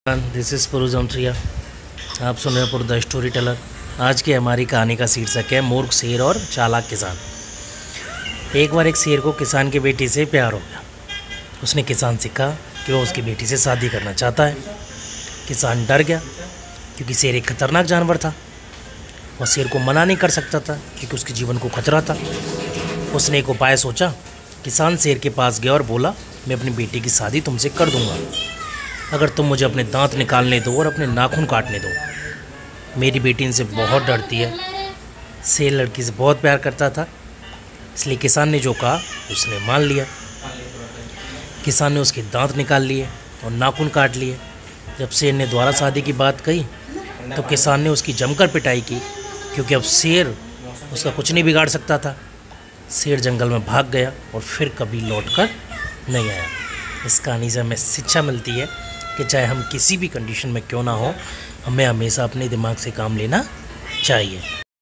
This is पुरुष जमत्रिया। आप सुन रहे हैं पुर द स्टोरी टेलर। आज की हमारी कहानी का शीर्षक है मूर्ख शेर और चालाक किसान। एक बार एक शेर को किसान की बेटी से प्यार हो गया। उसने किसान से कहा कि वो उसकी बेटी से शादी करना चाहता है। किसान डर गया क्योंकि शेर एक खतरनाक जानवर था और शेर को मना नहीं कर सकता था क्योंकि उसके जीवन को खतरा था। उसने एक उपाय सोचा। किसान शेर के पास गया और बोला, मैं अपनी बेटी की शादी तुमसे कर दूंगा अगर तुम मुझे अपने दांत निकालने दो और अपने नाखून काटने दो। मेरी बेटी इनसे बहुत डरती है। शेर लड़की से बहुत प्यार करता था, इसलिए किसान ने जो कहा उसने मान लिया। किसान ने उसके दांत निकाल लिए और नाखून काट लिए। जब शेर ने दोबारा शादी की बात कही तो किसान ने उसकी जमकर पिटाई की क्योंकि अब शेर उसका कुछ नहीं बिगाड़ सकता था। शेर जंगल में भाग गया और फिर कभी लौटकर नहीं आया। इस कहानी से हमें शिक्षा मिलती है कि चाहे हम किसी भी कंडीशन में क्यों ना हो, हमें हमेशा अपने दिमाग से काम लेना चाहिए।